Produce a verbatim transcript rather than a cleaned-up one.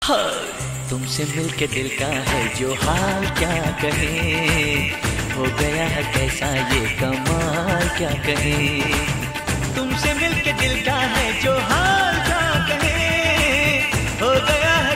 हाँ, तुमसे मिलके दिल का है जो हाल क्या कहें, हो गया है कैसा ये कमाल क्या कहें।